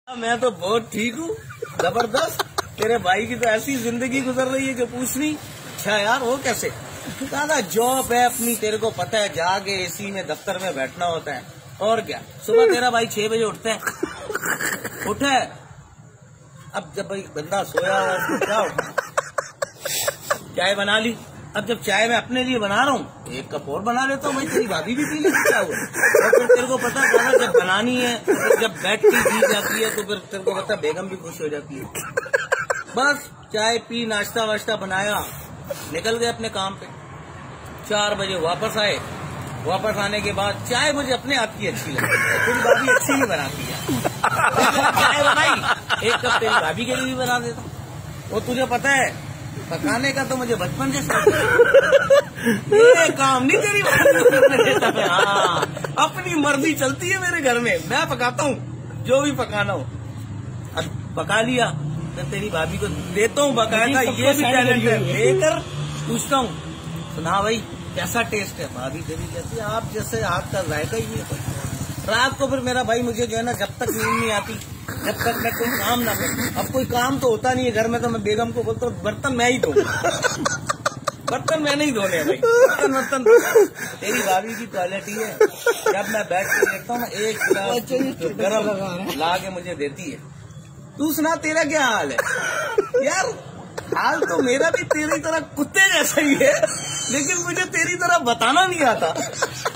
मैं तो बहुत ठीक हूँ, जबरदस्त। तेरे भाई की तो ऐसी जिंदगी गुजर रही है कि पूछ नहीं। अच्छा यार, वो कैसे? दादा जॉब है अपनी, तेरे को पता है, जाके एसी में दफ्तर में बैठना होता है। और क्या, सुबह तेरा भाई 6 बजे उठता है, उठे। अब जब भाई बंदा सोया हुआ है, क्या उठा, चाय बना ली। अब जब चाय मैं अपने लिए बना रहा हूँ, एक कप और बना लेता हूँ, भाई तेरी भाभी भी पी लेती, क्या हुआ? और फिर तेरे को पता है जब बनानी है, तो जब बैठ के दी जाती है, तो फिर तेरे को पता बेगम भी खुश हो जाती है। बस चाय पी, नाश्ता वाश्ता बनाया, निकल गए अपने काम पे। 4 बजे वापस आए। वापस आने के बाद चाय मुझे अपने आप की अच्छी लगी, तेरी भाभी अच्छी ही बनाती है। चाय बनाई, एक कप तेरी भाभी के लिए भी बना देता। वो तुझे पता है, पकाने का तो मुझे बचपन से शौक है। ये काम नहीं तेरी भाभी। हाँ, अपनी मर्जी चलती है मेरे घर में, मैं पकाता हूँ जो भी पकाना हो। अब पका लिया, फिर तेरी भाभी को देता हूँ बकायदा, ये भी टैलेंट है, लेकर पूछता हूँ, सुना भाई कैसा टेस्ट है? भाभी तेरी कहती है, आप जैसे हाथ का जायका ही नहीं है। रात को फिर मेरा भाई मुझे जो है ना, जब तक नींद नहीं आती, जब तक मैं कोई काम ना करूं, अब कोई काम तो होता नहीं है घर में, तो मैं बेगम को बोलता हूँ बर्तन मैं ही धोऊंगा। बर्तन मैं नहीं धोने भाई, बर्तन तेरी भाभी की क्वालिटी है। जब मैं बैठ के देखता हूँ, एक गिलास गरम ला के मुझे देती है। तू सुना, तेरा क्या हाल है? यार हाल तो मेरा भी तेरी तरह कुत्ते जैसा ही है, लेकिन मुझे तेरी तरह बताना नहीं आता।